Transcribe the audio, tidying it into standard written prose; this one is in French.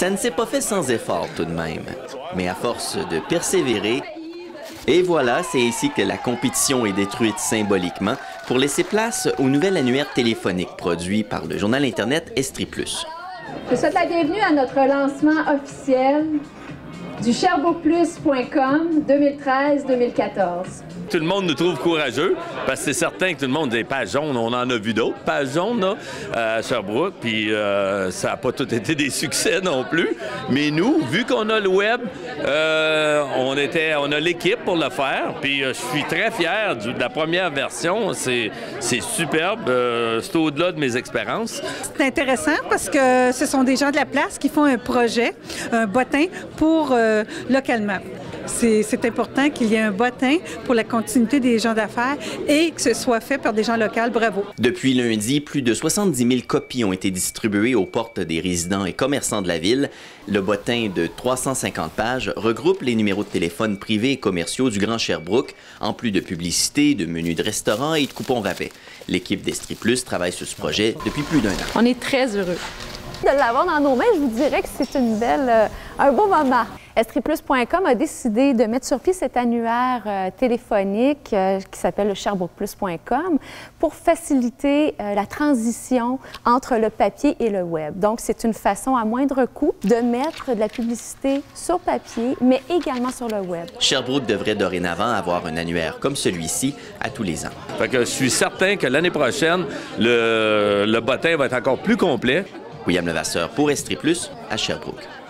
Ça ne s'est pas fait sans effort tout de même, mais à force de persévérer, et voilà, c'est ici que la compétition est détruite symboliquement pour laisser place au nouvel annuaire téléphonique produit par le journal Internet Estrie Plus. Je souhaite la bienvenue à notre lancement officiel du sherbrookeplus.com 2013-2014. Tout le monde nous trouve courageux parce que c'est certain que tout le monde des pages jaunes, on en a vu d'autres pages jaunes là, à Sherbrooke, puis ça n'a pas tout été des succès non plus. Mais nous, vu qu'on a le web, on a l'équipe pour le faire, puis je suis très fier de la première version. C'est superbe, c'est au-delà de mes expériences. C'est intéressant parce que ce sont des gens de la place qui font un projet, un bottin pour localement. C'est important qu'il y ait un bottin pour la continuité des gens d'affaires et que ce soit fait par des gens locaux. Bravo. Depuis lundi, plus de 70 000 copies ont été distribuées aux portes des résidents et commerçants de la ville. Le bottin de 350 pages regroupe les numéros de téléphone privés et commerciaux du Grand Sherbrooke, en plus de publicités, de menus de restaurants et de coupons rabais. L'équipe d'Estrie Plus travaille sur ce projet depuis plus d'un an. On est très heureux. De l'avoir dans nos mains, je vous dirais que c'est un beau moment. Estrieplus.com a décidé de mettre sur pied cet annuaire téléphonique qui s'appelle le sherbrookeplus.com pour faciliter la transition entre le papier et le web. Donc, c'est une façon à moindre coût de mettre de la publicité sur papier, mais également sur le web. Sherbrooke devrait dorénavant avoir un annuaire comme celui-ci à tous les ans. Fait que je suis certain que l'année prochaine, le bottin va être encore plus complet. William Levasseur pour Estrie Plus à Sherbrooke.